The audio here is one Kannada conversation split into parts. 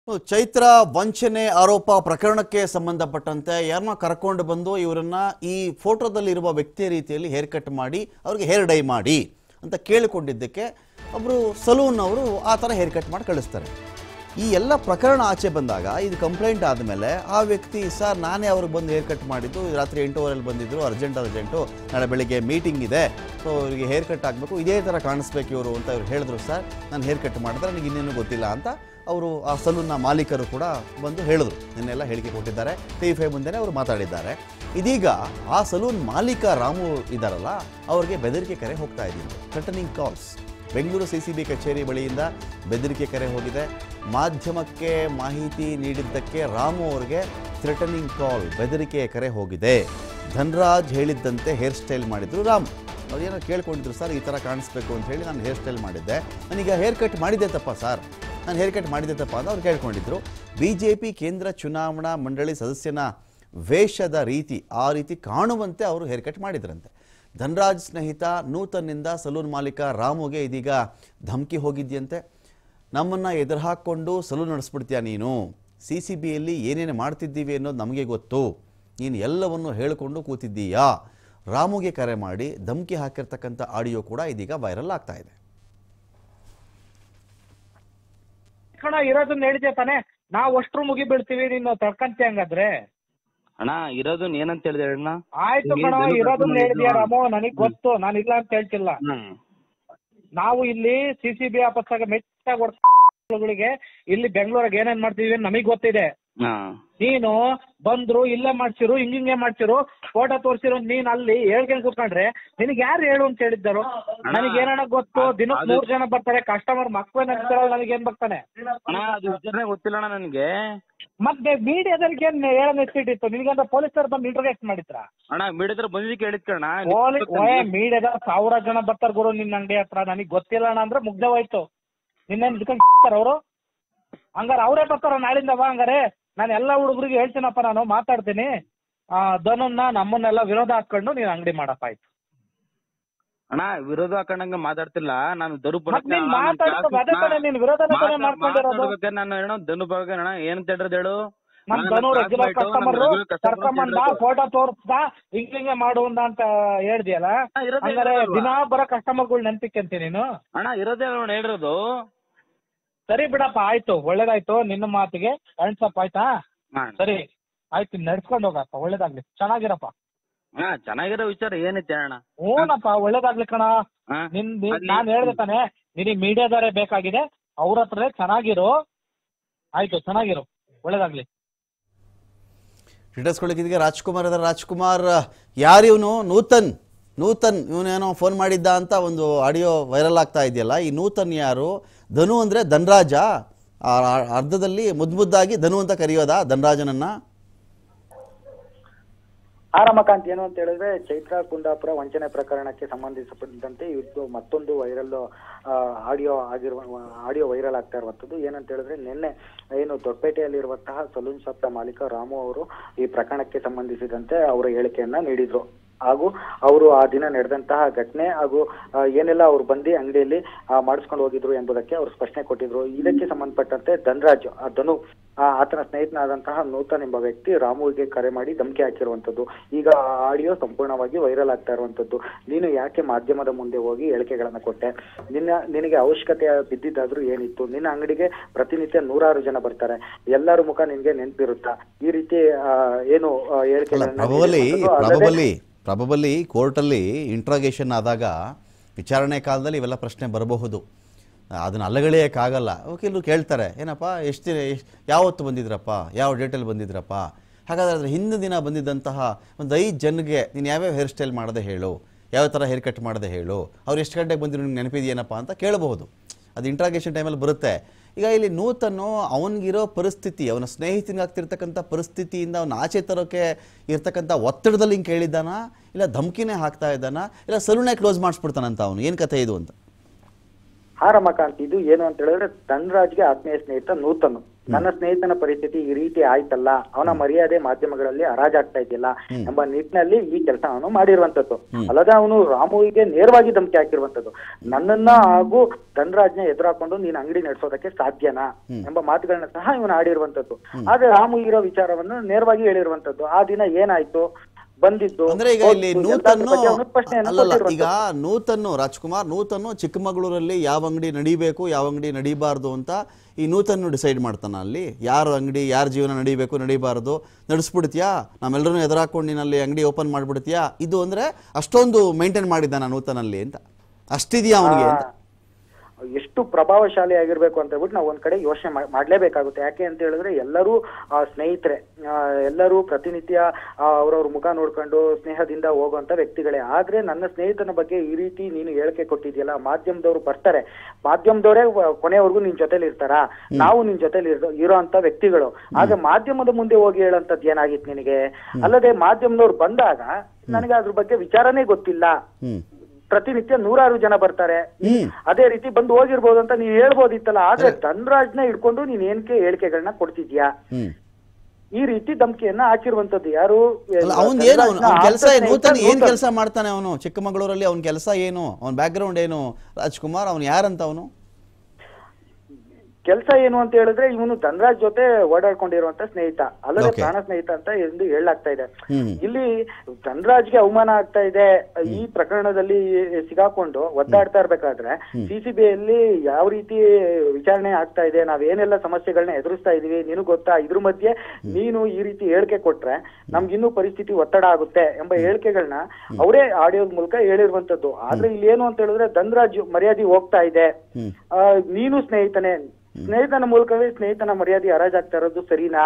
ಚೈತ್ರ ವಂಚನೆ ಆರೋಪ ಪ್ರಕರಣಕ್ಕೆ ಸಂಬಂಧಪಟ್ಟಂತೆ ಯಾರನ್ನ ಕರ್ಕೊಂಡು ಬಂದು ಇವರನ್ನ ಈ ಫೋಟೋದಲ್ಲಿರುವ ವ್ಯಕ್ತಿಯ ರೀತಿಯಲ್ಲಿ ಹೇರ್ ಕಟ್ ಮಾಡಿ ಅವರಿಗೆ ಹೇರ್ ಡೈ ಮಾಡಿ ಅಂತ ಕೇಳಿಕೊಂಡಿದ್ದಕ್ಕೆ ಒಬ್ಬರು ಸಲೂನ್ ಅವರು ಆ ಥರ ಹೇರ್ ಕಟ್ ಮಾಡಿ ಕಳಿಸ್ತಾರೆ. ಈ ಎಲ್ಲ ಪ್ರಕರಣ ಆಚೆ ಬಂದಾಗ ಇದು ಕಂಪ್ಲೇಂಟ್ ಆದಮೇಲೆ ಆ ವ್ಯಕ್ತಿ ಸರ್ ನಾನೇ ಅವ್ರಿಗೆ ಬಂದು ಹೇರ್ ಕಟ್ ಮಾಡಿದ್ದು, ರಾತ್ರಿ 8:15 ಬಂದಿದ್ದರು, ಅರ್ಜೆಂಟು, ನಾಳೆ ಬೆಳಿಗ್ಗೆ ಮೀಟಿಂಗ್ ಇದೆ, ಸೊ ಇವರಿಗೆ ಹೇರ್ ಕಟ್ ಆಗಬೇಕು, ಇದೇ ಥರ ಕಾಣಿಸ್ಬೇಕು ಇವರು ಅಂತ ಇವ್ರು ಹೇಳಿದ್ರು. ಸರ್ ನಾನು ಹೇರ್ ಕಟ್ ಮಾಡಿದ್ರೆ ನನಗೆ ಇನ್ನೇನು ಗೊತ್ತಿಲ್ಲ ಅಂತ ಅವರು ಆ ಸಲೂನ್ನ ಮಾಲೀಕರು ಕೂಡ ಬಂದು ಹೇಳಿದ್ರು. ನಿನ್ನೆಲ್ಲ ಹೇಳಿಕೆ ಕೊಟ್ಟಿದ್ದಾರೆ, TV5 ಮುಂದೆನೇ ಅವರು ಮಾತಾಡಿದ್ದಾರೆ. ಇದೀಗ ಆ ಸಲೂನ್ ಮಾಲೀಕ ರಾಮು ಇದ್ದಾರಲ್ಲ ಅವ್ರಿಗೆ ಬೆದರಿಕೆ ಕರೆ ಹೋಗ್ತಾ ಇದ್ದೀನಿ. Threatening calls. ಬೆಂಗಳೂರು CCB ಕಚೇರಿ ಬಳಿಯಿಂದ ಬೆದರಿಕೆ ಕರೆ ಹೋಗಿದೆ. ಮಾಧ್ಯಮಕ್ಕೆ ಮಾಹಿತಿ ನೀಡಿದ್ದಕ್ಕೆ ರಾಮು ಅವರಿಗೆ ಥ್ರೆಟನಿಂಗ್ ಕಾಲ್, ಬೆದರಿಕೆ ಕರೆ ಹೋಗಿದೆ. ಧನ್ರಾಜ್ ಹೇಳಿದ್ದಂತೆ ಹೇರ್ ಸ್ಟೈಲ್ ಮಾಡಿದ್ರು ರಾಮು. ಅವ್ರು ಏನೋ ಕೇಳ್ಕೊಂಡಿದ್ರು, ಸರ್ ಈ ಥರ ಕಾಣಿಸ್ಬೇಕು ಅಂತ ಹೇಳಿ ನಾನು ಹೇರ್ ಸ್ಟೈಲ್ ಮಾಡಿದ್ದೆ, ನನಗೆ ಹೇರ್ ಕಟ್ ಮಾಡಿದ್ದೆ ತಪ್ಪ ಸರ್, ನಾನು ಹೇರ್ ಕಟ್ ಮಾಡಿದ್ದೆ ತಪ್ಪ ಅಂತ ಅವ್ರು ಕೇಳ್ಕೊಂಡಿದ್ರು. BJP ಕೇಂದ್ರ ಚುನಾವಣಾ ಮಂಡಳಿ ಸದಸ್ಯನ ವೇಷದ ರೀತಿ ಆ ರೀತಿ ಕಾಣುವಂತೆ ಅವರು ಹೇರ್ ಕಟ್ ಮಾಡಿದ್ರಂತೆ. ಧನ್ರಾಜ್ ಸ್ನೇಹಿತ ನೂತನ್ನಿಂದ ಸಲೂನ್ ಮಾಲೀಕ ರಾಮುಗೆ ಇದೀಗ ಧಮಕಿ ಹೋಗಿದ್ಯಂತೆ. ನಮ್ಮನ್ನು ಎದುರು ಹಾಕ್ಕೊಂಡು ಸಲೂನ್ ನಡೆಸ್ಬಿಡ್ತೀಯ ನೀನು, CCBಯಲ್ಲಿ ಏನೇನು ಮಾಡ್ತಿದ್ದೀವಿ ಅನ್ನೋದು ನಮಗೆ ಗೊತ್ತು, ನೀನು ಎಲ್ಲವನ್ನು ಹೇಳಿಕೊಂಡು ಕೂತಿದ್ದೀಯಾ. ರಾಮುಗೆ ಕರೆ ಮಾಡಿ ಧಮಕಿ ಹಾಕಿರ್ತಕ್ಕಂಥ ಆಡಿಯೋ ಕೂಡ ಇದೀಗ ವೈರಲ್ ಆಗ್ತಾ ಇದೆ. ಇರೋದನ್ನ ಹೇಳಿದೆ ತಾನೆ, ನಾವು ಅಷ್ಟ್ರು ಮುಗಿ ಬೀಳ್ತೀವಿ, ನೀನು ತಡ್ಕಂತೀಯ ಹಂಗಾದ್ರೆ. ಅಣ್ಣ ಇರೋದನ್ನ ಏನಂತ ಹೇಳಿದೆ ಅಣ್ಣ? ಆಯ್ತು ಕಣ, ಇರೋದನ್ನ ಹೇಳಿದ್ಯಾ ರಾಮು, ನನಗ್ ಗೊತ್ತು, ನಾನು ಇಲ್ಲ ಅಂತ ಹೇಳ್ತಿಲ್ಲ. ನಾವು ಇಲ್ಲಿ CCB ಆಫೀಸಾಗ ಮೆಚ್ಚಾಗಳಿಗೆ ಇಲ್ಲಿ ಬೆಂಗಳೂರಾಗ ಏನೇನ್ ಮಾಡ್ತೀವಿ ನಮಗ್ ಗೊತ್ತಿದೆ. ನೀನು ಬಂದ್ರು ಇಲ್ಲೇ ಮಾಡ್ಸಿರು, ಹಿಂಗೆ ಮಾಡ್ಸಿರು, ಫೋಟೋ ತೋರ್ಸಿರು, ನೀನ್ ಅಲ್ಲಿ ಹೇಳ್ಕೊಂಡು ಕೂತ್ಕೊಂಡ್ರೆ ನಿನಗೆ ಯಾರು ಹೇಳು ಅಂತ ಹೇಳಿದ್ದಾರು? ನನಗೆ ಏನಣ್ಣ ಗೊತ್ತು, ದಿನಕ್ಕೆ 3 ಜನ ಬರ್ತಾರೆ, ಕಸ್ಟಮರ್ ಮಕ್ಕಳು ನನಗೆ ಏನ್ ಬರ್ತಾನೆ ಗೊತ್ತಿಲ್ಲ ನನಗೆ. ಮತ್ತೆ ಮೀಡಿಯಾದಲ್ಲಿ ಏನ್ ಹೇಳೋ ನೆಚ್ಚಿಟ್ಟಿತ್ತು ನಿನಗಂತ ಪೊಲೀಸರು ಬಂದು ಇಂಟರ್ವ್ಯೂಟ್ ಮಾಡಿದ್ರ? ಅಣ್ಣ ಮೀಡಿಯಾದ್ರ ಬಂದಿದ್ದಕ್ಕೆ ಹೇಳಿದ್ಕಣ್ಣ. ಮೀಡಿಯಾದ 1000 ಜನ ಬರ್ತಾರ ಗುರು ನಿನ್ನ ಅಂಗಡಿ ಹತ್ರ, ನನಗ್ ಗೊತ್ತಿಲ್ಲ ಅಣ್ಣ ಅಂದ್ರೆ ಮುಗ್ಧವಾಯ್ತು. ನಿನ್ನೇನ್ ಇಟ್ಕೊಂಡ್ ಅವರು ಹಂಗಾರ ಅವರೇ ಬರ್ತಾರ ನಾಳಿಂದ ಬಾ. ಹಂಗಾರೆ ನಾನು ಎಲ್ಲಾ ಹುಡುಗರಿಗೆ ಹೇಳ್ತೀನಪ್ಪ, ನಾನು ಮಾತಾಡ್ತೀನಿ, ಧನನ್ನ ನಮ್ಮನ್ನೆಲ್ಲ ವಿರೋಧ ಹಾಕೊಂಡು ನೀನ್ ಅಂಗಡಿ ಮಾಡಪ್ಪ. ಆಯ್ತು ಅಣ್ಣ, ವಿರೋಧ ಹಾಕೊಂಡಂಗ ಮಾತಾಡ್ತಿಲ್ಲ ನಾನು. ಧನು ಧನು ಬಗ್ಗೆ ಅಣ್ಣ ಏನಂತ ಹೇಳಿರೋದು ಹೇಳು. ನಮ್ ಧನು ರೆಗ್ಯುಲರ್ ಕಸ್ಟಮರ್ ಕರ್ಕೊಂಬಂದ ಫೋಟೋ ತೋರ್ಸ್ದ ಹಿಂಗೆ ಮಾಡುವಂದ ಅಂತ ಹೇಳ್ದಿಯಲ್ಲ, ಹಂಗಾರೆ ದಿನಾ ಬರೋ ಕಸ್ಟಮರ್ಗಳು ನೆನ್ಪಿಕ್ಕಂತೀನಿ ನೀನು. ಅಣ್ಣ ಇರೋದೇ ಹೇಳಿರೋದು. ಸರಿ ಬಿಡಪ್ಪ, ಆಯ್ತು, ಒಳ್ಳೇದಾಯ್ತು, ನಿನ್ನ ಮಾತಿಗೆ ಅಣ್ಸಪ್ಪ. ಆಯ್ತಾ, ಸರಿ ಆಯ್ತು, ನಡ್ಸ್ಕೊಂಡು ಹೋಗಪ್ಪ, ಒಳ್ಳೇದಾಗ್ಲಿ, ಚೆನ್ನಾಗಿರಪ್ಪ. ಚೆನ್ನಾಗಿರೋ ವಿಚಾರ ಏನೈತೆ ಅಣ್ಣ? ಹೂನಪ್ಪ, ಒಳ್ಳೇದಾಗ್ಲಿ ಕಣ. ನಾನ್ ಹೇಳ್ದೆ ತಾನೆ, ನಿನಗೆ ಮೀಡಿಯಾದವರೇ ಬೇಕಾಗಿದೆ, ಅವ್ರ ಹತ್ರನೇ ಚೆನ್ನಾಗಿರು. ಆಯ್ತು, ಚೆನ್ನಾಗಿರು, ಒಳ್ಳೇದಾಗ್ಲಿ. ಡೀಟೇಲ್ಸ್ಕೊಳ್ಳಿಕ್ಕೆ ರಾಜ್ಕುಮಾರ್ ಇದ್ದಾರೆ. ರಾಜ್ಕುಮಾರ್, ಯಾರು ಇವನು? ನೂತನ್ ಇವನೇನೋ ಫೋನ್ ಮಾಡಿದ್ದ ಅಂತ ಒಂದು ಆಡಿಯೋ ವೈರಲ್ ಆಗ್ತಾ ಇದೆಯಲ್ಲ, ಈ ನೂತನ್ ಯಾರು? ಧನು ಅಂದರೆ ಧನ್ರಾಜ, ಅರ್ಧದಲ್ಲಿ ಮುದ್ದಾಗಿ ಧನು ಅಂತ ಕರೆಯೋದಾ ಧನ್ರಾಜನನ್ನ? ರಮಕಾಂತ್, ಏನು ಅಂತ ಹೇಳಿದ್ರೆ ಚೈತ್ರ ಕುಂದಾಪುರ ವಂಚನೆ ಪ್ರಕರಣಕ್ಕೆ ಸಂಬಂಧಿಸಿದಂತೆ ಇವತ್ತು ಮತ್ತೊಂದು ವೈರಲ್ ಆಡಿಯೋ ವೈರಲ್ ಆಗ್ತಾ ಇರುವಂತದ್ದು. ಏನಂತ ಹೇಳಿದ್ರೆ ನಿನ್ನೆ ಏನು ದೊಡ್ಡಪೇಟೆಯಲ್ಲಿರುವಂತಹ ಸಲೂನ್ ಶಾಪ್ ಮಾಲೀಕ ರಾಮು ಅವರು ಈ ಪ್ರಕರಣಕ್ಕೆ ಸಂಬಂಧಿಸಿದಂತೆ ಅವರ ಹೇಳಿಕೆಯನ್ನ ನೀಡಿದ್ರು. ಹಾಗೂ ಅವರು ಆ ದಿನ ನಡೆದಂತಹ ಘಟನೆ ಹಾಗೂ ಏನೆಲ್ಲ ಅವ್ರು ಬಂದು ಅಂಗಡಿಯಲ್ಲಿ ಮಾಡಿಸ್ಕೊಂಡು ಹೋಗಿದ್ರು ಎಂಬುದಕ್ಕೆ ಅವರು ಸ್ಪಷ್ಟನೆ ಕೊಟ್ಟಿದ್ರು. ಇದಕ್ಕೆ ಸಂಬಂಧಪಟ್ಟಂತೆ ಧನ್ರಾಜ್, ಧನು ಆತನ ಸ್ನೇಹಿತನಾದಂತಹ ನೂತನ್ ಎಂಬ ವ್ಯಕ್ತಿ ರಾಮುವಿಗೆ ಕರೆ ಮಾಡಿ ಧಮಕಿ ಹಾಕಿರುವಂತದ್ದು. ಈಗ ಆ ಆಡಿಯೋ ಸಂಪೂರ್ಣವಾಗಿ ವೈರಲ್ ಆಗ್ತಾ ಇರುವಂತದ್ದು. ನೀನು ಯಾಕೆ ಮಾಧ್ಯಮದ ಮುಂದೆ ಹೋಗಿ ಹೇಳಿಕೆಗಳನ್ನ ಕೊಟ್ಟೆ? ನಿನಗೆ ಅವಶ್ಯಕತೆ ಬಿದ್ದಿದ್ದಾದ್ರೂ ಏನಿತ್ತು? ನಿನ್ನ ಅಂಗಡಿಗೆ ಪ್ರತಿನಿತ್ಯ 100 ಜನ ಬರ್ತಾರೆ, ಎಲ್ಲರ ಮುಖ ನಿನ್ಗೆ ನೆನಪಿರುತ್ತಾ? ಈ ರೀತಿ ಏನು ಹೇಳಿಕೆಗಳನ್ನ ಪ್ರಾಬಬಲಿ ಕೋರ್ಟಲ್ಲಿ ಇಂಟ್ರಾಗೇಷನ್ ಆದಾಗ ವಿಚಾರಣೆ ಕಾಲದಲ್ಲಿ ಇವೆಲ್ಲ ಪ್ರಶ್ನೆ ಬರಬಹುದು. ಅದನ್ನು ಅಲ್ಲಗಳೆಯೋಕ್ಕಾಗಲ್ಲ. ವಕೀಲರು ಕೇಳ್ತಾರೆ, ಏನಪ್ಪ ಯಾವತ್ತು ಬಂದಿದ್ರಪ್ಪ, ಯಾವ ಡೇಟಲ್ಲಿ ಬಂದಿದ್ರಪ್ಪ, ಹಾಗಾದರೆ ಅದರ ಹಿಂದಿನ ದಿನ ಬಂದಿದ್ದಂತಹ ಒಂದು 5 ಜನಕ್ಕೆ ನೀನು ಯಾವ್ಯಾವ ಹೇರ್ ಸ್ಟೈಲ್ ಮಾಡದೆ ಹೇಳು, ಯಾವ ಥರ ಹೇರ್ ಕಟ್ ಮಾಡದೆ ಹೇಳು, ಅವ್ರು ಎಷ್ಟು ಗಂಟೆಗೆ ಬಂದಿರೋ ನಿಮ್ಗೆ ನೆನಪಿದೆಯೇನಪ್ಪ ಅಂತ ಕೇಳಬಹುದು. ಅದು ಇಂಟ್ರಾಗೇಷನ್ ಟೈಮಲ್ಲಿ ಬರುತ್ತೆ. ಈಗ ಇಲ್ಲಿ ನೂತನ್ನು ಅವನಿಗಿರೋ ಪರಿಸ್ಥಿತಿ, ಅವನ ಸ್ನೇಹಿತನಿಗಾಗ್ತಿರ್ತಕ್ಕಂಥ ಪರಿಸ್ಥಿತಿಯಿಂದ ಅವನ ಆಚೆ ತರೋಕ್ಕೆ ಇರ್ತಕ್ಕಂಥ ಒತ್ತಡದಲ್ಲಿ ಹಿಂಗೆ ಕೇಳಿದ್ದಾನ, ಇಲ್ಲ ಧಮಕಿನೇ ಹಾಕ್ತಾ ಇದ್ದಾನ, ಇಲ್ಲ ಸಲೂನೇ ಕ್ಲೋಸ್ ಮಾಡಿಸ್ಬಿಡ್ತಾನಂತ ಅವನು? ಏನು ಕಥೆ ಇದು ಅಂತ? ರಮಕಾಂತ್, ಇದು ಏನು ಅಂತ ಹೇಳಿದ್ರೆ ಧನ್ರಾಜ್ಗೆ ಆತ್ಮೀಯ ಸ್ನೇಹಿತ ನೂತನ್ ನನ್ನ ಸ್ನೇಹಿತನ ಪರಿಸ್ಥಿತಿ ಈ ರೀತಿ ಆಯ್ತಲ್ಲ, ಅವನ ಮರ್ಯಾದೆ ಮಾಧ್ಯಮಗಳಲ್ಲಿ ಹರಾಜಾಗ್ತಾ ಇದೆಯಲ್ಲ ಎಂಬ ನಿಟ್ಟಿನಲ್ಲಿ ಈ ಕೆಲಸ ಅವನು ಮಾಡಿರುವಂತದ್ದು. ಅಲ್ಲದೆ ಅವನು ರಾಮುವಿಗೆ ನೇರವಾಗಿ ಧಮಕಿ ಹಾಕಿರುವಂತದ್ದು. ನನ್ನನ್ನ ಹಾಗೂ ಧನರಾಜ್ನ ಎದುರಾಕೊಂಡು ನೀನ್ ಅಂಗಡಿ ನಡೆಸೋದಕ್ಕೆ ಸಾಧ್ಯನಾ ಎಂಬ ಮಾತುಗಳನ್ನ ಸಹ ಇವನು ಆಡಿರುವಂತದ್ದು. ಆದ್ರೆ ರಾಮು ಇರೋ ವಿಚಾರವನ್ನು ನೇರವಾಗಿ ಹೇಳಿರುವಂತದ್ದು. ಆ ದಿನ ಏನಾಯ್ತು, ಬಂದಿದ್ದು ಅಂದ್ರೆ ಈಗ ಇಲ್ಲಿ ಈಗ ನೂತನ್ನು ರಾಜ್ಕುಮಾರ್ ಚಿಕ್ಕಮಗಳೂರಲ್ಲಿ ಯಾವ ಅಂಗಡಿ ನಡಿಬೇಕು ಯಾವ ಅಂಗಡಿ ನಡಿಬಾರ್ದು ಅಂತ ಈ ನೂತನ್ನು ಡಿಸೈಡ್ ಮಾಡ್ತಾನ. ಅಲ್ಲಿ ಯಾರ ಅಂಗಡಿ ಯಾರ ಜೀವನ ನಡಿಬೇಕು ನಡಿಬಾರ್ದು ನಡೆಸ್ಬಿಡ್ತೀಯಾ, ನಾವೆಲ್ಲರೂ ಎದುರಾಕೊಂಡು ನೀನಲ್ಲಿ ಅಂಗಡಿ ಓಪನ್ ಮಾಡ್ಬಿಡ್ತೀಯಾ, ಇದು ಅಂದ್ರೆ ಅಷ್ಟೊಂದು ಮೇಂಟೈನ್ ಮಾಡಿದ್ದಾನ ನೂತನಲ್ಲಿ ಅಂತ, ಅಷ್ಟಿದೆಯಾ ಅವನಿಗೆ ಅಂತ. ಎಷ್ಟು ಪ್ರಭಾವಶಾಲಿ ಆಗಿರ್ಬೇಕು ಅಂತ ಹೇಳ್ಬಿಟ್ಟು ನಾವು ಒಂದ್ ಕಡೆ ಯೋಚನೆ ಮಾಡ್ಲೇಬೇಕಾಗುತ್ತೆ. ಯಾಕೆ ಅಂತ ಹೇಳಿದ್ರೆ ಎಲ್ಲರೂ ಸ್ನೇಹಿತರೆ, ಎಲ್ಲರೂ ಪ್ರತಿನಿತ್ಯ ಅವ್ರವ್ರ ಮುಖ ನೋಡ್ಕೊಂಡು ಸ್ನೇಹದಿಂದ ಹೋಗುವಂತ ವ್ಯಕ್ತಿಗಳೇ. ಆದ್ರೆ ನನ್ನ ಸ್ನೇಹಿತನ ಬಗ್ಗೆ ಈ ರೀತಿ ನೀನು ಹೇಳಿಕೆ ಕೊಟ್ಟಿದ್ಯಲ್ಲ, ಮಾಧ್ಯಮದವ್ರು ಬರ್ತಾರೆ, ಮಾಧ್ಯಮದವರೇ ಕೊನೆವರೆಗೂ ನಿನ್ ಜೊತೆಲಿ ಇರ್ತಾರ, ನಾವು ನಿನ್ ಜೊತೆಲಿ ಇರೋ ಅಂತ ವ್ಯಕ್ತಿಗಳು. ಆಗ ಮಾಧ್ಯಮದ ಮುಂದೆ ಹೋಗಿ ಹೇಳಂತದ್ ಏನಾಗಿತ್ತು ನಿನಗೆ? ಅಲ್ಲದೆ ಮಾಧ್ಯಮದವ್ರು ಬಂದಾಗ ನನಗೆ ಅದ್ರ ಬಗ್ಗೆ ವಿಚಾರನೇ ಗೊತ್ತಿಲ್ಲ, ಪ್ರತಿನಿತ್ಯ 100 ಜನ ಬರ್ತಾರೆ, ಅದೇ ರೀತಿ ಬಂದು ಹೋಗಿರ್ಬೋದು ಅಂತ ನೀನ್ ಹೇಳ್ಬೋದಿತ್ತಲ್ಲ. ಆದ್ರೆ ಧನರಾಜ್ನ ಹಿಡ್ಕೊಂಡು ನೀನ್ ಏನಕ್ಕೆ ಹೇಳಿಕೆಗಳನ್ನ ಕೊಡ್ತಿದ್ಯಾ? ಈ ರೀತಿ ಧಮಕಿಯನ್ನ ಹಾಕಿರುವಂತದ್ದು ಯಾರು? ಏನ್ ಕೆಲಸ ಮಾಡ್ತಾನೆ ಅವನು ಚಿಕ್ಕಮಗಳೂರಲ್ಲಿ? ಅವನ ಕೆಲಸ ಏನು, ಅವನ ಬ್ಯಾಕ್ ಗ್ರೌಂಡ್ ಏನು ರಾಜ್ಕುಮಾರ್? ಅವನು ಯಾರಂತ? ಅವನು ಕೆಲಸ ಏನು ಅಂತ ಹೇಳಿದ್ರೆ ಇವನು ಧನರಾಜ್ ಜೊತೆ ಓಡಾಡ್ಕೊಂಡಿರುವಂತ ಸ್ನೇಹಿತ, ಅಲ್ಲದೆ ಪ್ರಾಣ ಸ್ನೇಹಿತ ಅಂತ ಎಂದು ಹೇಳಲಾಗ್ತಾ ಇದೆ. ಇಲ್ಲಿ ಧನರಾಜ್ಗೆ ಅವಮಾನ ಆಗ್ತಾ ಇದೆ. ಈ ಪ್ರಕರಣದಲ್ಲಿ ಸಿಗಾಕೊಂಡು ಒದ್ದಾಡ್ತಾ ಇರ್ಬೇಕಾದ್ರೆ ಸಿಸಿಬಿಯಲ್ಲಿ ಯಾವ ರೀತಿ ವಿಚಾರಣೆ ಆಗ್ತಾ ಇದೆ, ನಾವೇನೆಲ್ಲ ಸಮಸ್ಯೆಗಳನ್ನ ಎದುರಿಸ್ತಾ ಇದೀವಿ ನಿನಗ್ ಗೊತ್ತಾ, ಇದ್ರ ಮಧ್ಯೆ ನೀನು ಈ ರೀತಿ ಹೇಳಿಕೆ ಕೊಟ್ರೆ ನಮ್ಗಿನ್ನೂ ಪರಿಸ್ಥಿತಿ ಒತ್ತಡ ಆಗುತ್ತೆ ಎಂಬ ಹೇಳಿಕೆಗಳನ್ನ ಅವರೇ ಆಡಿಯೋದ ಮೂಲಕ ಹೇಳಿರುವಂತದ್ದು. ಆದ್ರೆ ಇಲ್ಲಿ ಏನು ಅಂತ ಹೇಳಿದ್ರೆ ಧನರಾಜ್ ಮರ್ಯಾದೆ ಹೋಗ್ತಾ ಇದೆ, ನೀನು ಸ್ನೇಹಿತನ ಮೂಲಕವೇ ಸ್ನೇಹಿತನ ಮರ್ಯಾದೆ ಹರಾಜಾಗ್ತಾ ಇರೋದು ಸರಿನಾ?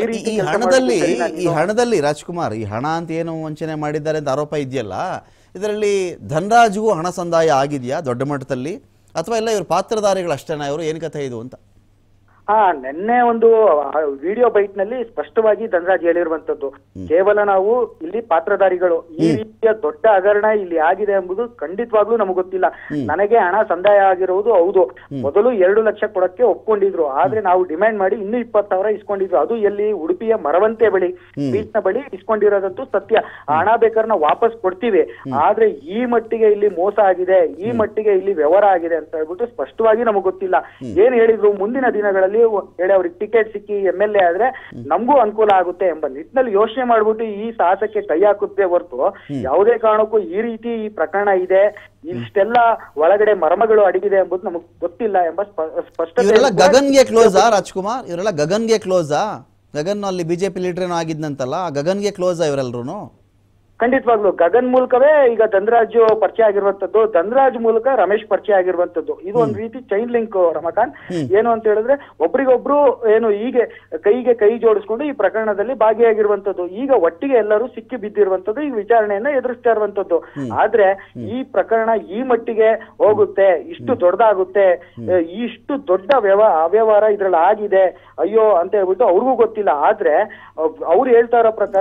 ಈ ಹಣದಲ್ಲಿ ರಾಜ್ಕುಮಾರ್ ಈ ಹಣ ಅಂತ ಏನು ವಂಚನೆ ಮಾಡಿದ್ದಾರೆ ಅಂತ ಆರೋಪ ಇದೆಯಲ್ಲ, ಇದರಲ್ಲಿ ಧನರಾಜ್ಗೂ ಹಣ ಸಂದಾಯ ಆಗಿದೆಯಾ ದೊಡ್ಡ ಮಟ್ಟದಲ್ಲಿ, ಅಥವಾ ಎಲ್ಲ ಇವ್ರ ಪಾತ್ರಧಾರಿಗಳು ಅಷ್ಟೇನಾ, ಇವರು ಏನ್ ಕಥೆ ಇದು ಅಂತ? ನಿನ್ನೆ ಒಂದು ವಿಡಿಯೋ ಬೈಟ್ ನಲ್ಲಿ ಸ್ಪಷ್ಟವಾಗಿ ಧನರಾಜ್ ಹೇಳಿರುವಂತದ್ದು, ಕೇವಲ ನಾವು ಇಲ್ಲಿ ಪಾತ್ರಧಾರಿಗಳು, ಈ ರೀತಿಯ ದೊಡ್ಡ ಹಗರಣ ಇಲ್ಲಿ ಆಗಿದೆ ಎಂಬುದು ಖಂಡಿತವಾಗ್ಲೂ ನಮಗ್ ಗೊತ್ತಿಲ್ಲ. ನನಗೆ ಹಣ ಸಂದಾಯ ಆಗಿರುವುದು ಹೌದು, ಮೊದಲು 2 ಲಕ್ಷ ಕೊಡಕ್ಕೆ ಒಪ್ಕೊಂಡಿದ್ರು, ಆದ್ರೆ ನಾವು ಡಿಮ್ಯಾಂಡ್ ಮಾಡಿ ಇನ್ನೂ 20,000 ಇಸ್ಕೊಂಡಿದ್ರು. ಅದು ಎಲ್ಲಿ? ಉಡುಪಿಯ ಮರವಂತೆ ಬಳಿ, ಬೀಚ್ ನ ಬಳಿ ಇಸ್ಕೊಂಡಿರೋದಂತೂ ಸತ್ಯ. ಹಣ ಬೇಕಾದ್ರೆ ನಾವು ವಾಪಸ್ ಕೊಡ್ತೀವಿ, ಆದ್ರೆ ಈ ಮಟ್ಟಿಗೆ ಇಲ್ಲಿ ಮೋಸ ಆಗಿದೆ, ಈ ಮಟ್ಟಿಗೆ ಇಲ್ಲಿ ವ್ಯವಹಾರ ಆಗಿದೆ ಅಂತ ಹೇಳ್ಬಿಟ್ಟು ಸ್ಪಷ್ಟವಾಗಿ ನಮಗ್ ಗೊತ್ತಿಲ್ಲ. ಏನ್ ಹೇಳಿದ್ರು, ಮುಂದಿನ ದಿನಗಳಲ್ಲಿ ಹೇಳಿ ಅವ್ರಿಗೆ ಟಿಕೆಟ್ ಸಿಕ್ಕಿ MLA ಆದ್ರೆ ನಮಗೂ ಅನುಕೂಲ ಆಗುತ್ತೆ ಎಂಬ ನಿಟ್ಟಿನಲ್ಲಿ ಯೋಚನೆ ಮಾಡ್ಬಿಟ್ಟು ಈ ಸಾಹಸಕ್ಕೆ ಕೈ ಹಾಕುತ್ತೆ ಹೊರತು ಯಾವುದೇ ಕಾರಣಕ್ಕೂ ಈ ರೀತಿ ಈ ಪ್ರಕರಣ ಇದೆ, ಇಷ್ಟೆಲ್ಲ ಒಳಗಡೆ ಮರ್ಮಗಳು ಅಡಗಿದೆ ಎಂಬುದು ನಮಗ್ ಗೊತ್ತಿಲ್ಲ ಎಂಬ ಸ್ಪಷ್ಟತೆ. ಗಗನ್ಗೆ ಕ್ಲೋಸಾ ರಾಜ್ಕುಮಾರ್? ಇವರೆಲ್ಲ ಗಗನ್ಗೆ ಕ್ಲೋಸಾ? ಗಗನ್ ಅಲ್ಲಿ ಬಿಜೆಪಿ ಲೀಡರ್ ಏನೋ ಆಗಿದ್ನಂತಲ್ಲ, ಗಗನ್ಗೆ ಕ್ಲೋಸಾ ಇವರೆಲ್ಲರೂ? ಖಂಡಿತವಾಗ್ಲು ಗಗನ್ ಮೂಲಕವೇ ಈಗ ಧನರಾಜ್ ಪರಿಚಯ ಆಗಿರುವಂತದ್ದು, ಧನರಾಜ್ ಮೂಲಕ ರಮೇಶ್ ಪರಿಚಯ ಆಗಿರುವಂತದ್ದು. ಇದು ಒಂದ್ ರೀತಿ ಚೈನ್ ಲಿಂಕ್ ರಮಕಾಂತ್. ಏನು ಅಂತ ಹೇಳಿದ್ರೆ ಒಬ್ರಿಗೊಬ್ರು ಏನು ಹೀಗೆ ಕೈಗೆ ಕೈ ಜೋಡಿಸ್ಕೊಂಡು ಈ ಪ್ರಕರಣದಲ್ಲಿ ಭಾಗಿಯಾಗಿರುವಂತದ್ದು. ಈಗ ಒಟ್ಟಿಗೆ ಎಲ್ಲರೂ ಸಿಕ್ಕಿ ಬಿದ್ದಿರುವಂತದ್ದು, ಈ ವಿಚಾರಣೆಯನ್ನ ಎದುರಿಸ್ತಾ ಇರುವಂತದ್ದು. ಆದ್ರೆ ಈ ಪ್ರಕರಣ ಈ ಮಟ್ಟಿಗೆ ಹೋಗುತ್ತೆ, ಇಷ್ಟು ದೊಡ್ಡದಾಗುತ್ತೆ, ಇಷ್ಟು ದೊಡ್ಡ ಅವ್ಯವಹಾರ ಇದ್ರಲ್ಲಿ ಆಗಿದೆ, ಅಯ್ಯೋ ಅಂತ ಹೇಳ್ಬಿಟ್ಟು ಅವ್ರಿಗೂ ಗೊತ್ತಿಲ್ಲ. ಆದ್ರೆ ಅವ್ರು ಹೇಳ್ತಾ ಇರೋ ಪ್ರಕಾರ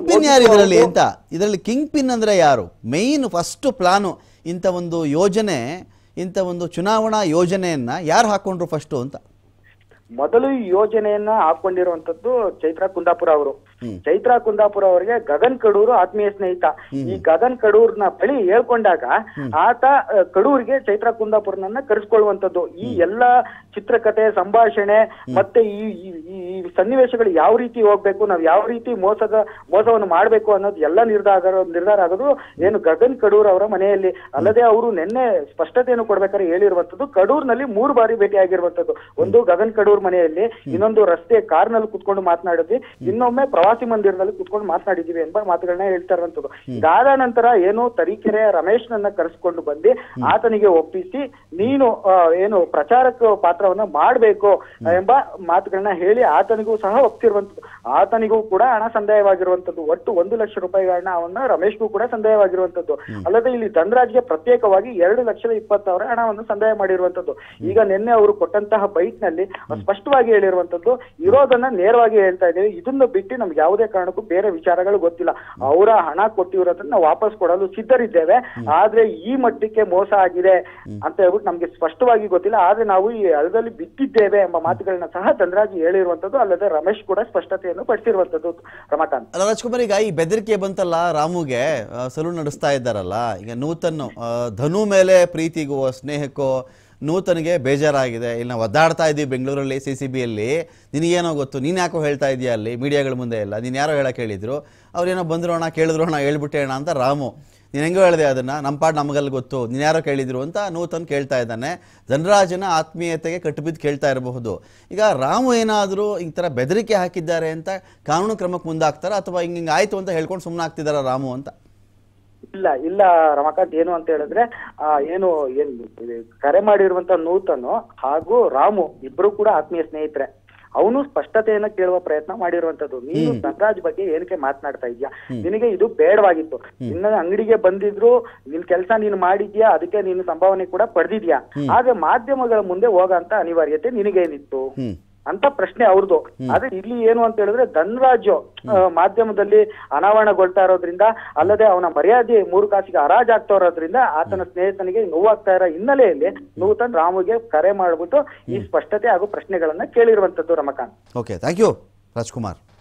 ಇದರಲ್ಲಿ ಕಿಂಗ್ ಪಿನ್ ಅಂದ್ರೆ ಯಾರು? ಮೇನ್ ಫಸ್ಟ್ ಪ್ಲಾನು ಇಂಥ ಒಂದು ಯೋಜನೆ, ಇಂಥ ಒಂದು ಚುನಾವಣಾ ಯೋಜನೆಯನ್ನ ಯಾರು ಹಾಕೊಂಡ್ರು ಫಸ್ಟ್ ಅಂತ? ಮೊದಲು ಈ ಯೋಜನೆಯನ್ನ ಹಾಕೊಂಡಿರುವಂತದ್ದು ಚೈತ್ರಾ ಕುಂದಾಪುರ ಅವರು. ಚೈತ್ರಾ ಕುಂದಾಪುರ ಅವರಿಗೆ ಗಗನ್ ಕಡೂರು ಆತ್ಮೀಯ ಸ್ನೇಹಿತ. ಈ ಗಗನ್ ಕಡೂರ್ನ ಬಳಿ ಹೇಳ್ಕೊಂಡಾಗ ಆತ ಕಡೂರಿಗೆ ಚೈತ್ರಾ ಕುಂದಾಪುರನನ್ನ ಕರೆಸ್ಕೊಳ್ಳುವಂತದ್ದು. ಈ ಎಲ್ಲಾ ಚಿತ್ರಕಥೆ, ಸಂಭಾಷಣೆ ಮತ್ತೆ ಈ ಸನ್ನಿವೇಶಗಳು ಯಾವ ರೀತಿ ಹೋಗ್ಬೇಕು, ನಾವ್ ಯಾವ ರೀತಿ ಮೋಸವನ್ನು ಮಾಡ್ಬೇಕು ಅನ್ನೋದು ಎಲ್ಲ ನಿರ್ಧಾರ ಆಗೋದು ಏನು ಗಗನ್ ಕಡೂರ್ ಅವರ ಮನೆಯಲ್ಲಿ. ಅಲ್ಲದೆ ಅವರು ನಿನ್ನೆ ಸ್ಪಷ್ಟತೆಯನ್ನು ಕೊಡ್ಬೇಕಾದ್ರೆ ಹೇಳಿರುವಂತದ್ದು, ಕಡೂರ್ನಲ್ಲಿ 3 ಬಾರಿ ಭೇಟಿ ಆಗಿರುವಂತದ್ದು. ಒಂದು ಗಗನ್ ಕಡೂರ್ ಮನೆಯಲ್ಲಿ, ಇನ್ನೊಂದು ರಸ್ತೆ ಕಾರ್ನಲ್ಲಿ ಕುತ್ಕೊಂಡು ಮಾತನಾಡಿದ್ವಿ, ಇನ್ನೊಮ್ಮೆ ಪ್ರವಾಸಿ ಮಂದಿರದಲ್ಲಿ ಕುತ್ಕೊಂಡು ಮಾತನಾಡಿದೀವಿ ಎಂಬ ಮಾತುಗಳನ್ನ ಹೇಳ್ತಾ ಇರುವಂತದ್ದು. ಇದಾದ ನಂತರ ಏನು ತರೀಕೆರೆ ರಮೇಶ್ ನನ್ನ ಕರೆಸ್ಕೊಂಡು ಬಂದು ಆತನಿಗೆ ಒಪ್ಪಿಸಿ ನೀನು ಏನು ಪ್ರಚಾರಕ ಪಾತ್ರವನ್ನ ಮಾಡಬೇಕು ಎಂಬ ಮಾತುಗಳನ್ನ ಹೇಳಿ ಆತನಿಗೂ ಸಹ ಒಪ್ಪಿರುವಂತದ್ದು. ಆತನಿಗೂ ಕೂಡ ಹಣ ಸಂದಾಯವಾಗಿರುವಂತದ್ದು. ಒಟ್ಟು 1 ಲಕ್ಷ ರೂಪಾಯಿಗಳನ್ನ ಅವನ್ನ ರಮೇಶ್ಗೂ ಕೂಡ ಸಂದಾಯವಾಗಿರುವಂತದ್ದು. ಅಲ್ಲದೆ ಇಲ್ಲಿ ಧನರಾಜ್ಗೆ ಪ್ರತ್ಯೇಕವಾಗಿ 2,20,000 ಹಣವನ್ನು ಸಂದಾಯ ಮಾಡಿರುವಂತದ್ದು. ಈಗ ನಿನ್ನೆ ಅವರು ಕೊಟ್ಟಂತಹ ಬೈಟ್ ನಲ್ಲಿ ಸ್ಪಷ್ಟವಾಗಿ ಹೇಳಿರುವಂತದ್ದು, ಇರೋದನ್ನ ನೇರವಾಗಿ ಹೇಳ್ತಾ ಇದ್ದೇವೆ, ಇದನ್ನ ಬಿಟ್ಟು ನಮ್ಗೆ ಯಾವುದೇ ಕಾರಣಕ್ಕೂ ಬೇರೆ ವಿಚಾರಗಳು ಗೊತ್ತಿಲ್ಲ. ಅವರ ಹಣ ಕೊಟ್ಟಿರೋದನ್ನ ನಾವು ವಾಪಸ್ ಕೊಡಲು ಸಿದ್ಧರಿದ್ದೇವೆ. ಆದ್ರೆ ಈ ಮಟ್ಟಕ್ಕೆ ಮೋಸ ಆಗಿದೆ ಅಂತ ಹೇಳ್ಬಿಟ್ಟು ನಮ್ಗೆ ಸ್ಪಷ್ಟವಾಗಿ ಗೊತ್ತಿಲ್ಲ. ಆದ್ರೆ ನಾವು ಈ ಹಳದಲ್ಲಿ ಬಿದ್ದಿದ್ದೇವೆ ಎಂಬ ಮಾತುಗಳನ್ನ ಸಹ ಧನರಾಜ್ ಹೇಳಿರುವಂತದ್ದು, ಅಲ್ಲದೆ ರಮೇಶ್ ಕೂಡ ಸ್ಪಷ್ಟತೆಯನ್ನು ಪಡಿಸಿರುವಂತದ್ದು. ರಮಾಕಾಂತ್, ಅಲ್ಲ ರಾಜ್ಕುಮಾರ್, ಈಗ ಈ ಬೆದರಿಕೆ ಬಂತಲ್ಲ ರಾಮುಗೆ, ಸಲೂನ್ ನಡೆಸ್ತಾ ಇದ್ದಾರಲ್ಲ, ಈಗ ನೂತನ್ ಧನು ಮೇಲೆ ಪ್ರೀತಿಗೋ ಸ್ನೇಹಕ್ಕೋ ನೂತನ್ಗೆ ಬೇಜಾರಾಗಿದೆ. ಇಲ್ಲಿ ನಾವು ಒದ್ದಾಡ್ತಾ ಇದ್ದೀವಿ ಬೆಂಗಳೂರಲ್ಲಿ CCBಯಲ್ಲಿ, ನಿನಗೇನೋ ಗೊತ್ತು, ನೀನು ಯಾಕೋ ಹೇಳ್ತಾ ಇದೆಯಾ ಅಲ್ಲಿ ಮೀಡಿಯಾಗಳ ಮುಂದೆ ಎಲ್ಲ, ನೀನು ಯಾರೋ ಹೇಳಕ್ಕೆ ಹೇಳಿದ್ರು, ಅವ್ರೇನೋ ಬಂದ್ರೋಣ ಕೇಳಿದ್ರೋಣ ಹೇಳ್ಬಿಟ್ಟೇಣ ಅಂತ ರಾಮು. ನೀನು ಹೆಂಗೋ ಹೇಳಿದೆ ಅದನ್ನು, ನಮ್ಮ ಪಾಡ್ ನಮಗಲ್ಲಿ ಗೊತ್ತು, ನೀನು ಯಾರೋ ಕೇಳಿದ್ರು ಅಂತ ನೂತನ್ ಕೇಳ್ತಾ ಇದ್ದಾನೆ. ಧನರಾಜನ ಆತ್ಮೀಯತೆಗೆ ಕಟ್ಟುಬಿದ್ದು ಕೇಳ್ತಾ ಇರಬಹುದು. ಈಗ ರಾಮು ಏನಾದರೂ ಈ ಥರ ಬೆದರಿಕೆ ಹಾಕಿದ್ದಾರೆ ಅಂತ ಕಾನೂನು ಕ್ರಮಕ್ಕೆ ಮುಂದಾಗ್ತಾರ, ಅಥವಾ ಹಿಂಗೆ ಆಯಿತು ಅಂತ ಹೇಳ್ಕೊಂಡು ಸುಮ್ಮನೆ ಆಗ್ತಿದ್ದಾರ ರಾಮು ಅಂತ? ಇಲ್ಲ ರಮಾಕಾಂತ್, ಏನು ಅಂತ ಹೇಳಿದ್ರೆ ಏನು ಕರೆ ಮಾಡಿರುವಂತ ನೂತನು ಹಾಗೂ ರಾಮು ಇಬ್ರು ಕೂಡ ಆತ್ಮೀಯ ಸ್ನೇಹಿತರೆ. ಅವನು ಸ್ಪಷ್ಟತೆಯನ್ನ ಕೇಳುವ ಪ್ರಯತ್ನ ಮಾಡಿರುವಂತದ್ದು. ನೀನು ಧನರಾಜ್ ಬಗ್ಗೆ ಏನಕ್ಕೆ ಮಾತನಾಡ್ತಾ ಇದ್ಯಾ, ನಿನಗೆ ಇದು ಬೇಡವಾಗಿತ್ತು, ನಿನ್ನ ಅಂಗಡಿಗೆ ಬಂದಿದ್ರು, ನಿನ್ ಕೆಲಸ ನೀನು ಮಾಡಿದ್ಯಾ, ಅದಕ್ಕೆ ನೀನು ಸಂಭಾವನೆ ಕೂಡ ಪಡೆದಿದ್ಯಾ, ಆದ್ರೆ ಮಾಧ್ಯಮಗಳ ಮುಂದೆ ಹೋಗಂತ ಅನಿವಾರ್ಯತೆ ನಿನಗೇನಿತ್ತು ಅಂತ ಪ್ರಶ್ನೆ ಅವ್ರದ್ದು. ಆದ್ರೆ ಇಲ್ಲಿ ಏನು ಅಂತ ಹೇಳಿದ್ರೆ ಧನರಾಜು ಮಾಧ್ಯಮದಲ್ಲಿ ಅನಾವರಣಗೊಳ್ತಾ ಇರೋದ್ರಿಂದ, ಅಲ್ಲದೆ ಅವನ ಮರ್ಯಾದೆ 3 ಕಾಸಿಗೆ ಹರಾಜಾಗ್ತಾ ಇರೋದ್ರಿಂದ ಆತನ ಸ್ನೇಹಿತನಿಗೆ ನೋವಾಗ್ತಾ ಇರೋ ಹಿನ್ನೆಲೆಯಲ್ಲಿ ನೂತನ್ ರಾಮುಗೆ ಕರೆ ಮಾಡ್ಬಿಟ್ಟು ಈ ಸ್ಪಷ್ಟತೆ ಹಾಗೂ ಪ್ರಶ್ನೆಗಳನ್ನ ಕೇಳಿರುವಂತದ್ದು. Ramakant, okay, thank you Rajkumar.